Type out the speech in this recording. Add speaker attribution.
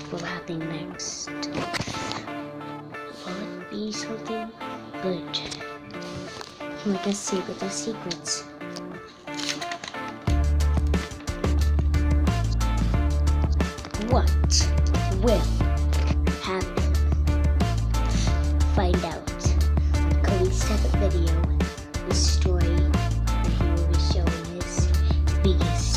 Speaker 1: will happen next? Will it be something good? Let us see with the secrets. What will happen? Find out in Cody's second video. The story that he will be showing his biggest